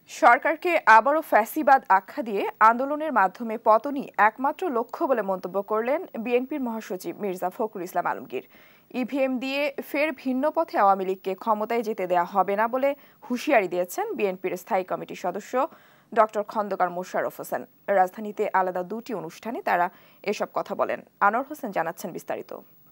সরকারকে আবারও ফ্যাসিবাদ আখ্যা দিয়ে আন্দোলনের মাধ্যমে পতনই একমাত্র লক্ষ্য বলে মন্তব্য করলেন বিএনপির মহাসচিব মির্জা ফখরুল ইসলাম আলমগীর। ইভিএম দিয়ে ফের ভিন্ন পথে আওয়ামী লীগকে ক্ষমতায় যেতে দেয়া হবে না বলে হুঁশিয়ারি দিয়েছেন বিএনপির স্থায়ী কমিটির সদস্য ডক্টর খন্দকার মোশাররফ হোসেন। রাজধানীতে আলাদা দুটি অনুষ্ঠানে তারা এসব কথা বলেন। আনোয়ার হোসেন জানাচ্ছেন বিস্তারিত।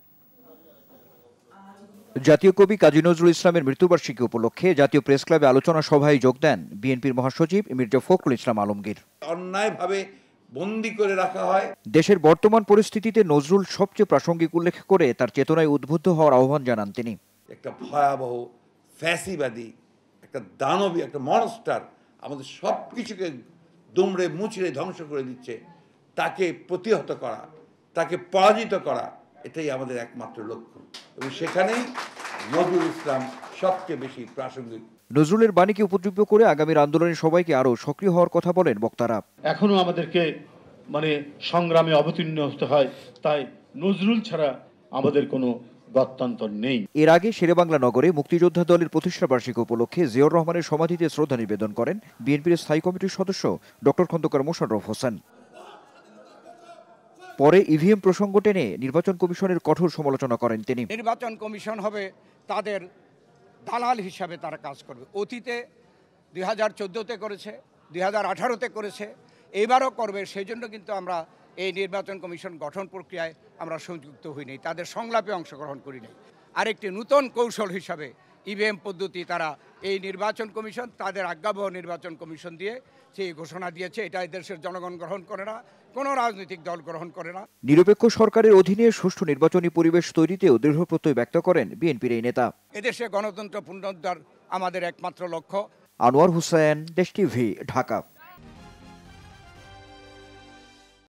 জাতীয় কবি কাজী নজরুল ইসলামের মৃত্যুবার্ষিকী উপলক্ষে জাতীয় প্রেস ক্লাবে আলোচনা সভায় যোগ দেন বিএনপির মহাসচিব মির্জা ফখরুল ইসলাম আলমগীর। অন্যায়ভাবে বন্দী করে রাখা হয়। দেশের বর্তমান পরিস্থিতিতে নজরুল সবচেয়ে প্রাসঙ্গিক উল্লেখ করে তার চেতনায় উদ্বুদ্ধ হওয়ার আহ্বান জানান তিনি। একটা ভয়াবহ ফ্যাসিবাদী, একটা দানবী, একটা মনস্টার আমাদের সব কিছুকে দুমড়ে মুচড়ে ধ্বংস করে দিচ্ছে। তাকে প্রতিহত করা, তাকে পরাজিত করা, এটাই আমাদের একমাত্র লক্ষ্য এবং সেখানেই নজরুল ইসলাম সবচেয়ে বেশি প্রাসঙ্গিক। নজরুলের বাণীকে উপযোগ্য করে আগামীর আন্দোলনের সবাইকে আরও সক্রিয় হওয়ার কথা বলেন বক্তারা। এখনো আমাদেরকে সংগ্রামে অবতীর্ণ হতে হয়, তাই নজরুল ছাড়া আমাদের কোনো গত্যন্তর নেই। এর আগে শেরেবাংলা নগরে মুক্তিযোদ্ধা দলের প্রতিষ্ঠা বার্ষিকী উপলক্ষে জিয়াউর রহমানের সমাধিতে শ্রদ্ধা নিবেদন করেন বিএনপির স্থায়ী কমিটির সদস্য ডক্টর খন্দকার মোশাররফ হোসেন। পরে ইভিএম প্রসঙ্গ টেনে নির্বাচন কমিশনের কঠোর সমালোচনা করেন তিনি। নির্বাচন কমিশন হবে তাদের দালাল হিসাবে তারা কাজ করবে। অতীতে 2014-তে করেছে, 2018-তে করেছে, এবারও করবে। সেই জন্য কিন্তু আমরা এই নির্বাচন কমিশন গঠন প্রক্রিয়ায় আমরা সংযুক্ত হইনি, তাদের সংলাপে অংশগ্রহণ করিনি। আরেকটি নতুন কৌশল হিসাবে ইভিএম পদ্ধতি তারা এই নির্বাচন কমিশন তাদের আজ্ঞাবহ নির্বাচন কমিশন দিয়ে সেই ঘোষণা দিয়েছে। এটা দেশের জনগণ গ্রহণ করে না, কোনো রাজনৈতিক দল গ্রহণ করে না। নিরপেক্ষ সরকারের অধীনে সুষ্ঠু নির্বাচনী পরিবেশ তৈরিতেও দৃঢ় প্রত্যয় ব্যক্ত করেন বিএনপির এই নেতা। এদেশে গণতন্ত্র পুনরুদ্ধার আমাদের একমাত্র লক্ষ্য। আনোয়ার হোসেন, দেশ টিভি, ঢাকা।